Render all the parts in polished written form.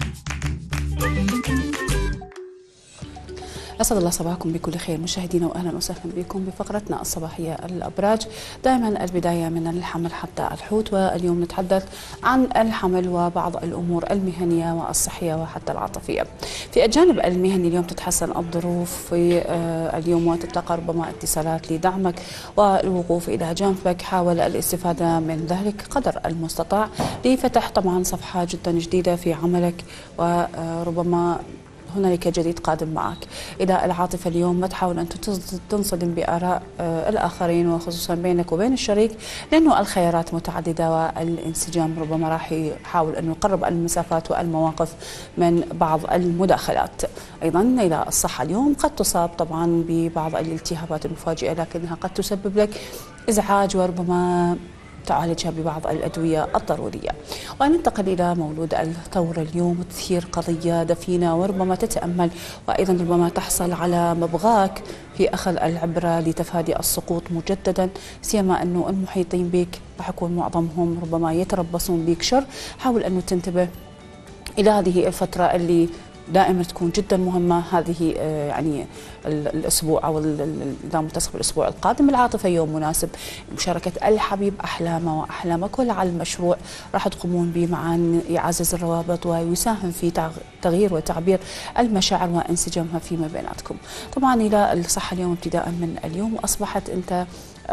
أسعد الله صباحكم بكل خير مشاهدينا، وأهلا وسهلا بكم بفقرتنا الصباحية الأبراج. دائما البداية من الحمل حتى الحوت، واليوم نتحدث عن الحمل وبعض الأمور المهنية والصحية وحتى العاطفية. في الجانب المهني اليوم تتحسن الظروف في اليوم، وتتلقى ربما اتصالات لدعمك والوقوف إلى جانبك. حاول الاستفادة من ذلك قدر المستطاع لفتح طبعا صفحة جدا جديدة في عملك، وربما هنالك جديد قادم معك. إلى العاطفة اليوم ما تحاول أن تنصدم بآراء الآخرين، وخصوصا بينك وبين الشريك، لأنه الخيارات متعددة والانسجام ربما راح يحاول أن يقرب المسافات والمواقف من بعض المداخلات. أيضا إلى الصحة اليوم قد تصاب طبعا ببعض الالتهابات المفاجئة، لكنها قد تسبب لك إزعاج وربما تعالجها ببعض الأدوية الضرورية. وننتقل إلى مولود الثور اليوم، تثير قضية دفينة وربما تتأمل، وأيضا ربما تحصل على مبغاك في أخذ العبرة لتفادي السقوط مجددا، سيما أنه المحيطين بك راح يكون معظمهم ربما يتربصون بك شر. حاول أنه تنتبه إلى هذه الفترة اللي دائما تكون جدا مهمة، هذه يعني الأسبوع أو إذا متصف بالأسبوع القادم. العاطفة يوم مناسب مشاركة الحبيب أحلامه وأحلامك، ولعل المشروع راح تقومون به معا يعزز الروابط ويساهم في تغيير وتعبير المشاعر وانسجامها فيما بيناتكم. طبعا إلى الصحة اليوم ابتداء من اليوم أصبحت أنت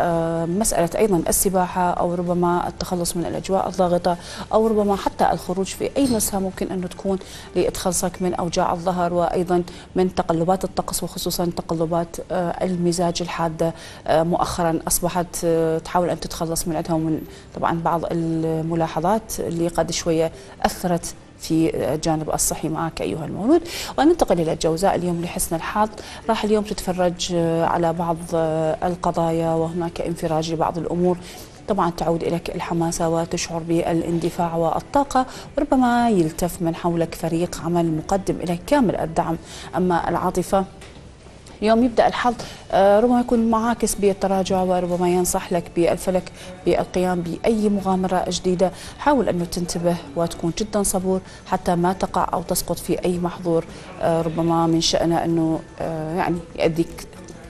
مسألة أيضا السباحة أو ربما التخلص من الأجواء الضاغطة، أو ربما حتى الخروج في أي نزهة ممكن أن تكون لتخلصك من أوجاع الظهر، وأيضا من تقلبات الطقس، وخصوصا تقلبات المزاج الحادة مؤخرا أصبحت تحاول أن تتخلص من عندها، ومن طبعا بعض الملاحظات اللي قد شوية أثرت في الجانب الصحي معك أيها المولود. وننتقل إلى الجوزاء اليوم لحسن الحظ. راح اليوم تتفرج على بعض القضايا، وهناك انفراج لبعض الأمور. طبعا تعود إليك الحماسة وتشعر بالاندفاع والطاقة، وربما يلتف من حولك فريق عمل مقدم إليك كامل الدعم. أما العاطفة اليوم يبدأ الحظ ربما يكون معاكس بالتراجع، وربما ينصح لك بالفلك بالقيام بأي مغامرة جديدة. حاول أنه تنتبه وتكون جدا صبور حتى ما تقع أو تسقط في أي محظور ربما من شأنه أنه يعني يؤذيك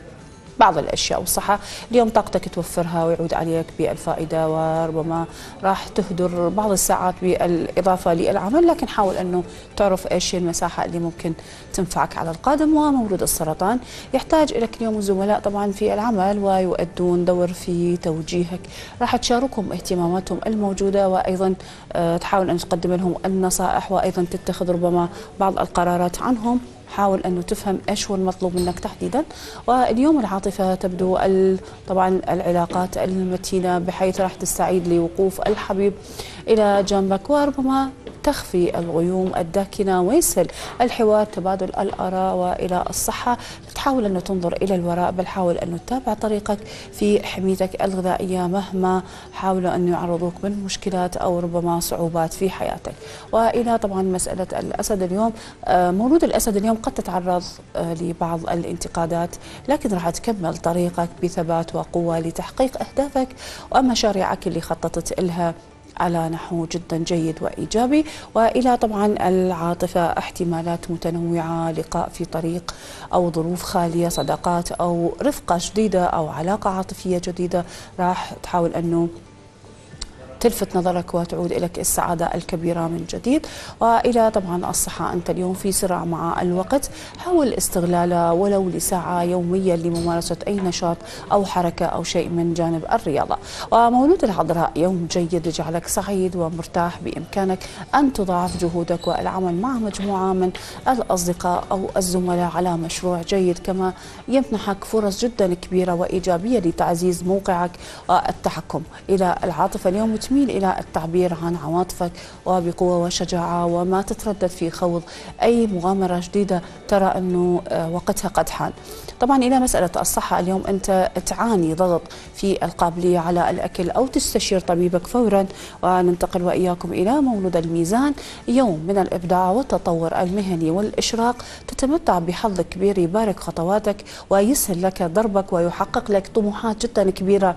بعض الأشياء. والصحة اليوم طاقتك توفرها ويعود عليك بالفائدة، وربما راح تهدر بعض الساعات بالإضافة للعمل، لكن حاول أنه تعرف إيش المساحة اللي ممكن تنفعك على القادم. ومولود السرطان يحتاج إليك اليوم الزملاء طبعا في العمل، ويؤدون دور في توجيهك. راح تشاركهم اهتماماتهم الموجودة، وأيضا تحاول أن تقدم لهم النصائح، وأيضا تتخذ ربما بعض القرارات عنهم. حاول أنه تفهم إيش هو المطلوب منك تحديدا. واليوم العاطفة تبدو طبعا العلاقات المتينة، بحيث راح تستعيد لوقوف الحبيب إلى جنبك، وربما تخفي الغيوم الداكنة ويسهل الحوار، تبادل الآراء. وإلى الصحة تحاول أن تنظر إلى الوراء، بل حاول أن تتابع طريقك في حميتك الغذائية مهما حاولوا أن يعرضوك من مشكلات أو ربما صعوبات في حياتك. وإلى طبعا مسألة الأسد اليوم، مولود الأسد اليوم قد تتعرض لبعض الانتقادات، لكن راح تكمل طريقك بثبات وقوة لتحقيق أهدافك ومشاريعك اللي خططت لها على نحو جدا جيد وإيجابي. وإلى طبعا العاطفة احتمالات متنوعة، لقاء في طريق أو ظروف خالية، صداقات أو رفقة جديدة أو علاقة عاطفية جديدة راح تحاول أنه تلفت نظرك وتعود إليك السعادة الكبيرة من جديد. وإلى طبعا الصحة، أنت اليوم في صراع مع الوقت، حاول استغلاله ولو لساعة يوميا لممارسة أي نشاط أو حركة أو شيء من جانب الرياضة. ومولود العذراء يوم جيد يجعلك سعيد ومرتاح، بإمكانك أن تضاعف جهودك والعمل مع مجموعة من الأصدقاء أو الزملاء على مشروع جيد، كما يمنحك فرص جدا كبيرة وإيجابية لتعزيز موقعك والتحكم. إلى العاطفة اليوم تميل إلى التعبير عن عواطفك وبقوة وشجاعة، وما تتردد في خوض أي مغامرة جديدة ترى أنه وقتها قد حان. طبعا إلى مسألة الصحة اليوم، أنت تعاني ضغط في القابلية على الأكل أو تستشير طبيبك فورا. وننتقل وإياكم إلى مولود الميزان، يوم من الإبداع والتطور المهني والإشراق، تتمتع بحظ كبير يبارك خطواتك ويسهل لك ضربك ويحقق لك طموحات جدا كبيرة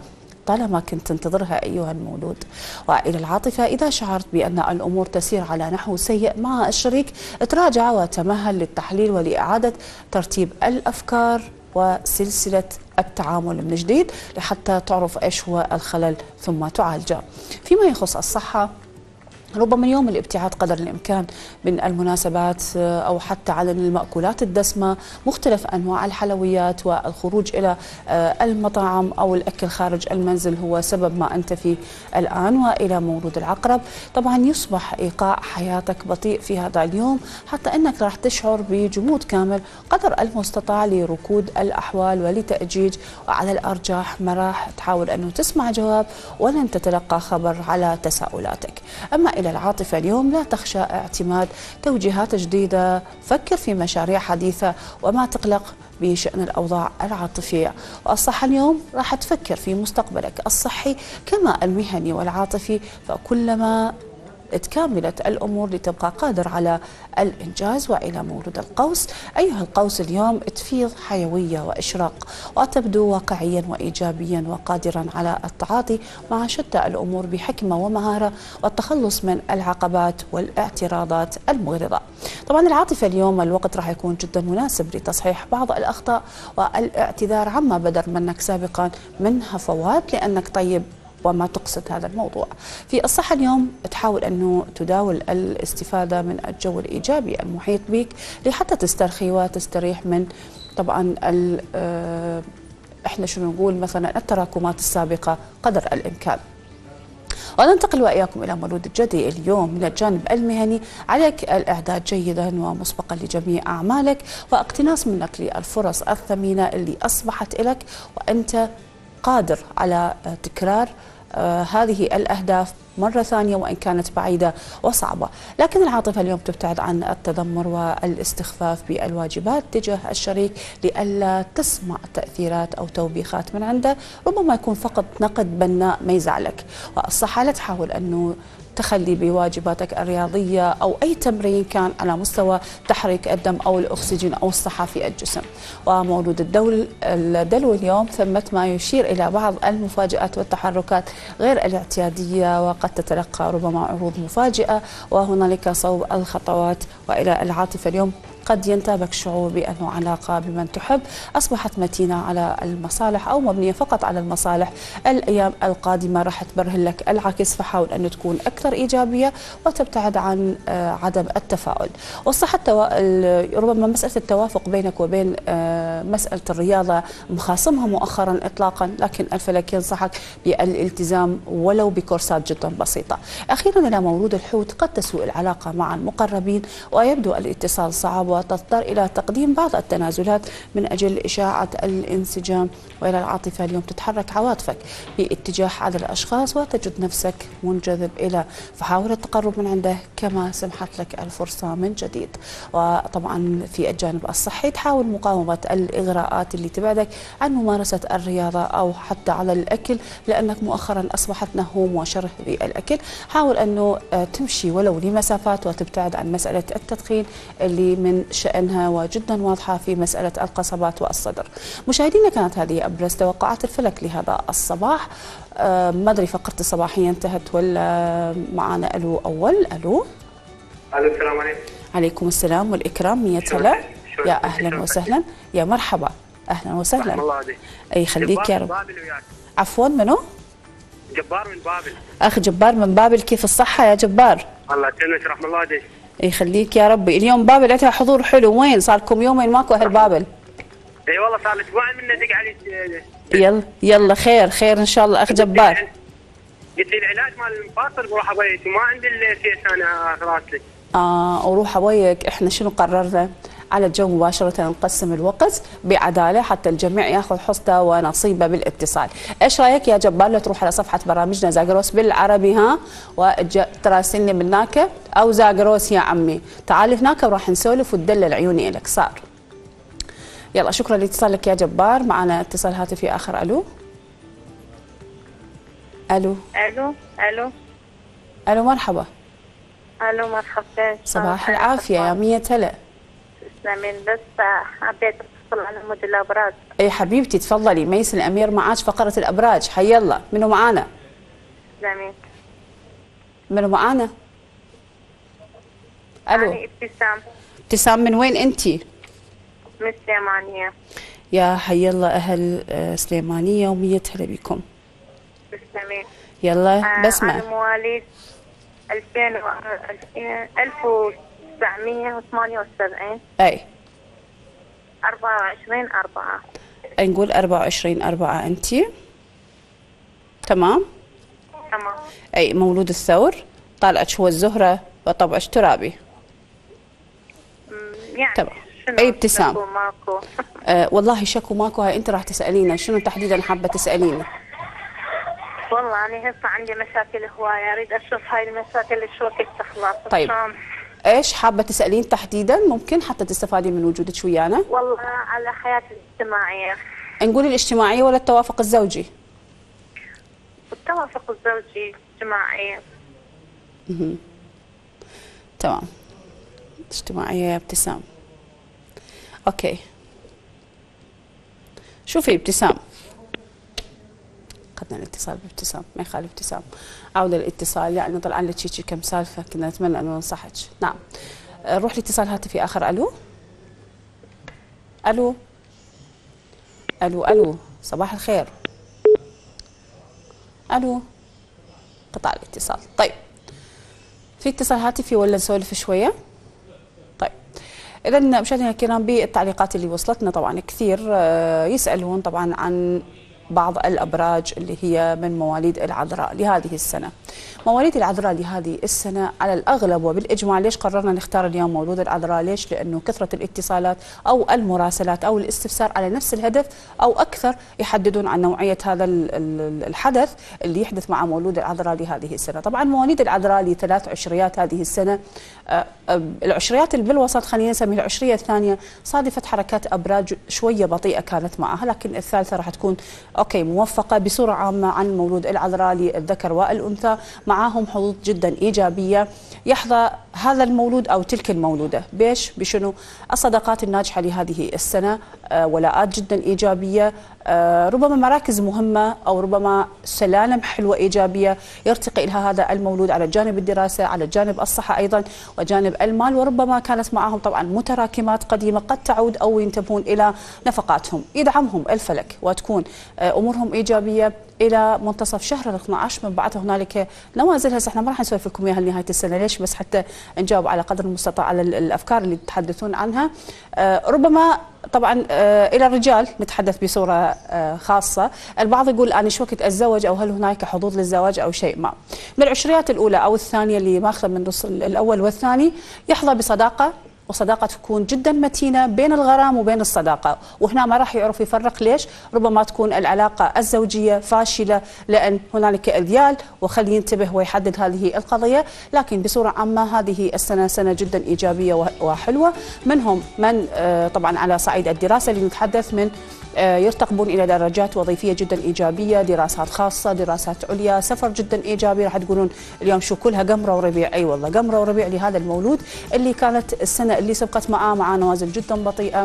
طالما كنت تنتظرها أيها المولود. وإلى العاطفة، إذا شعرت بأن الأمور تسير على نحو سيء مع الشريك، تراجع وتمهل للتحليل ولإعادة ترتيب الأفكار وسلسلة التعامل من جديد لحتى تعرف إيش هو الخلل ثم تعالجه. فيما يخص الصحة، ربما اليوم الابتعاد قدر الإمكان من المناسبات أو حتى عن المأكولات الدسمة، مختلف أنواع الحلويات، والخروج إلى المطاعم أو الأكل خارج المنزل هو سبب ما أنت فيه الآن. وإلى مولود العقرب، طبعا يصبح إيقاع حياتك بطيء في هذا اليوم، حتى أنك راح تشعر بجمود كامل قدر المستطاع لركود الأحوال ولتأجيج، وعلى الأرجح ما راح تحاول أنه تسمع جواب ولن تتلقى خبر على تساؤلاتك. أما إلى العاطفة اليوم، لا تخشى اعتماد توجيهات جديدة، فكر في مشاريع حديثة وما تقلق بشأن الأوضاع العاطفية. والصحة اليوم راح تفكر في مستقبلك الصحي كما المهني والعاطفي، فكلما تكاملت الأمور لتبقى قادر على الإنجاز. وإلى مولود القوس، أيها القوس اليوم تفيض حيوية وإشراق، وتبدو واقعيا وإيجابيا وقادرا على التعاطي مع شتى الأمور بحكمة ومهارة والتخلص من العقبات والاعتراضات المغرضة. طبعا العاطفة اليوم الوقت راح يكون جدا مناسب لتصحيح بعض الأخطاء والاعتذار عما بدر منك سابقا من هفوات، لأنك طيب وما تقصد هذا الموضوع. في الصحة اليوم تحاول أنه تداول الاستفادة من الجو الإيجابي المحيط بك لحتى تسترخي وتستريح من طبعا احنا شنو نقول مثلا التراكمات السابقة قدر الإمكان. وننتقل وإياكم إلى مولود الجدي اليوم. من الجانب المهني، عليك الإعداد جيدا ومسبقا لجميع أعمالك واقتناص منك للفرص الثمينة اللي أصبحت لك، وأنت قادر على تكرار هذه الأهداف مرة ثانية وإن كانت بعيدة وصعبة. لكن العاطفة اليوم تبتعد عن التذمر والاستخفاف بالواجبات تجاه الشريك لئلا تسمع تأثيرات أو توبيخات من عنده، ربما يكون فقط نقد بناء ما يزعلك. والصحة لا تحاول أنه تخلي بواجباتك الرياضية أو أي تمرين كان على مستوى تحريك الدم أو الأكسجين أو الصحة في الجسم. ومولود الدلو اليوم ثمة ما يشير إلى بعض المفاجآت والتحركات غير الاعتيادية، وقد تتلقى ربما عروض مفاجئة وهنالك صوب الخطوات. وإلى العاطفة اليوم، قد ينتابك شعور بأنه علاقة بمن تحب أصبحت متينة على المصالح أو مبنية فقط على المصالح. الأيام القادمة راح تبرهن لك العكس، فحاول أن تكون أكثر إيجابية وتبتعد عن عدم التفاؤل. والصحة ربما مسألة التوافق بينك وبين مسألة الرياضة مخاصمها مؤخرا إطلاقا، لكن الفلك ينصحك بالالتزام ولو بكورسات جدا بسيطة. أخيرا إلى مولود الحوت، قد تسوء العلاقة مع المقربين ويبدو الاتصال صعب وتضطر إلى تقديم بعض التنازلات من أجل إشاعة الانسجام. وإلى العاطفة اليوم، تتحرك عواطفك باتجاه هذا الأشخاص وتجد نفسك منجذب إلى، فحاول التقرب من عنده كما سمحت لك الفرصة من جديد. وطبعا في الجانب الصحي، تحاول مقاومة الإغراءات اللي تبعدك عن ممارسة الرياضة أو حتى على الأكل، لأنك مؤخرا أصبحت نهوم وشره بالأكل. حاول أنه تمشي ولو لمسافات وتبتعد عن مسألة التدخين اللي من شأنها وجدا واضحة في مسألة القصبات والصدر. مشاهدينا، كانت هذه أبرز توقعات الفلك لهذا الصباح. ما أدري فقرة الصباحية انتهت ولا معنا ألو أول؟ ألو السلام عليكم. عليكم السلام والإكرام. مية هلا، يا أهلا وسهلا، يا مرحبا، أهلا وسهلا. الله عليك. أي خليك يا رب. عفوا، منو؟ جبار من بابل. أخ جبار من بابل، كيف الصحة يا جبار؟ الله يسلمك، رحم الله عليك. يخليك يا ربي. اليوم بابل عندها حضور حلو، وين صار لكم يومين ماكو أهل بابل؟ اي والله صار لي اسبوعين من ندق عليك. يلا يلا، خير خير ان شاء الله. اخ جبار، قلت لي العلاج مال المفاصل وراح ابيت وما عندي الكيس انا راسلي. وروح ابويك. احنا شنو قررنا؟ على الجو مباشرة نقسم الوقت بعدالة حتى الجميع ياخذ حصته ونصيبه بالاتصال. ايش رايك يا جبار لو تروح على صفحة برامجنا زاغروس بالعربي وتراسلني من هناك، او زاغروس يا عمي، تعال هناك وراح نسولف وتدلل عيوني لك. صار يلا، شكرا لاتصالك يا جبار. معنا اتصال هاتفي اخر. الو الو الو الو الو، مرحبا. الو مرحبتين. صباح العافيه يا مية هلا. تسلمين. بس حبيت اتصل على مود الابراج. اي حبيبتي تفضلي. ميس الامير معاك فقره الابراج. حي الله. منو معانا؟ جميل. منو معانا؟ الو. أنا ابتسام. ابتسام من وين انتي؟ من السليمانية. يا حي الله اهل سليمانيه ومية هلا بكم. تسلمي. يلا بسمع. أنا مواليد 1978. اي 24/4. نقول 24/4 انتي. تمام. تمام. اي مولود الثور. طالعك هو الزهره وطبعك ترابي. يعني تمام. شنو اي ابتسام. شكو ماكو؟ والله شكو ماكو. هاي انت راح تسالينا شنو تحديدا حابه تسالينا؟ والله أنا هسه عندي مشاكل هواية، أريد أشوف هاي المشاكل شو وقت تخلص. طيب ايش حابه تسالين تحديدا ممكن حتى تستفادين من وجودك ويانا؟ والله على حياتي الاجتماعية. نقول الاجتماعيه ولا التوافق الزوجي؟ التوافق الزوجي اجتماعية. تمام. اجتماعيه يا ابتسام. اوكي. شوفي ابتسام، اخذنا الاتصال بابتسام، ما يخالف ابتسام. عودة الاتصال يعني طلع لك شيء كم سالفه كنا نتمنى انه ننصحك. نعم. نروح لاتصال هاتفي اخر. الو. الو. الو الو صباح الخير. الو. قطع الاتصال. طيب في اتصال هاتفي ولا نسولف شويه؟ طيب اذا مشاهدينا الكرام بالتعليقات اللي وصلتنا طبعا كثير يسالون طبعا عن بعض الابراج اللي هي من مواليد العذراء لهذه السنه. مواليد العذراء لهذه السنه على الاغلب وبالاجماع، ليش قررنا نختار اليوم مولود العذراء؟ ليش؟ لانه كثره الاتصالات او المراسلات او الاستفسار على نفس الهدف او اكثر يحددون عن نوعيه هذا الحدث اللي يحدث مع مولود العذراء لهذه السنه. طبعا مواليد العذراء لثلاث عشريات هذه السنه، العشريات اللي بالوسط خلينا نسميها العشريه الثانيه صادفت حركات ابراج شويه بطيئه كانت معها، لكن الثالثه راح تكون اوكي موفقه بصوره عامه عن مولود العذراء للذكر والانثى، معاهم حظوظ جدا ايجابيه يحظى هذا المولود او تلك المولوده. بيش؟ بشنو؟ الصداقات الناجحه لهذه السنه، ولاءات جدا ايجابيه، ربما مراكز مهمه او ربما سلالم حلوه ايجابيه يرتقي لها هذا المولود على جانب الدراسه، على جانب الصحه ايضا وجانب المال، وربما كانت معهم طبعا متراكمات قديمه قد تعود او ينتبهون الى نفقاتهم. يدعمهم الفلك وتكون امورهم ايجابيه الى منتصف شهر 12. من بعدها هنالك نوازل. هسه احنا ما راح نسولف لكم اياها لنهايه السنه، ليش؟ بس حتى نجاوب على قدر المستطاع على الافكار اللي تتحدثون عنها. ربما طبعا الى الرجال نتحدث بصوره خاصه. البعض يقول انا شو وقت اتزوج او هل هناك حظوظ للزواج او شيء ما. من العشريات الاولى او الثانيه اللي ماخذه من النص الاول والثاني يحظى بصداقه، وصداقة تكون جدا متينة بين الغرام وبين الصداقة، وهنا ما راح يعرف يفرق. ليش؟ ربما تكون العلاقة الزوجية فاشلة لأن هنالك أذيال، وخلي ينتبه ويحدد هذه القضية. لكن بصورة عامة هذه السنة سنة جدا إيجابية وحلوة. منهم من طبعا على صعيد الدراسة اللي نتحدث من يرتقبون إلى درجات وظيفية جدا إيجابية، دراسات خاصة، دراسات عليا، سفر جدا إيجابي. راح تقولون اليوم شو كلها قمرة وربيع. أي والله قمرة وربيع لهذا المولود اللي كانت السنة اللي سبقت معاه نوازل جدا بطيئة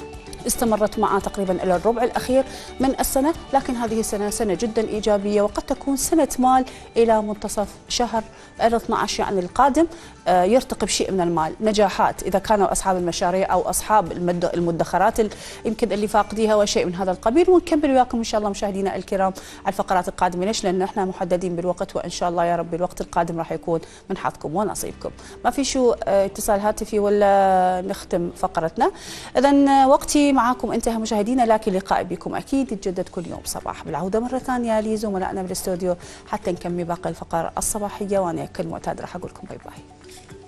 استمرت معه تقريبا إلى الربع الأخير من السنة. لكن هذه السنة سنة جدا إيجابية، وقد تكون سنة مال إلى منتصف شهر 12 يعني القادم. يرتقي بشيء من المال، نجاحات إذا كانوا أصحاب المشاريع أو أصحاب المدخرات يمكن اللي فاقديها وشيء من هذا القبيل. ونكمل وياكم إن شاء الله مشاهدينا الكرام على الفقرات القادمة. ليش؟ لأن احنا محددين بالوقت، وإن شاء الله يا رب الوقت القادم راح يكون من حظكم ونصيبكم. ما في شو اتصال هاتفي ولا نختم فقرتنا؟ إذن وقتي معاكم انتهى مشاهدينا، لكن لقائي بكم أكيد يتجدد كل يوم صباح. بالعودة مرة ثانية لزملائنا بالاستوديو حتى نكمل باقي الفقرات الصباحية، وأنا كالمعتاد راح أقول لكم باي باي.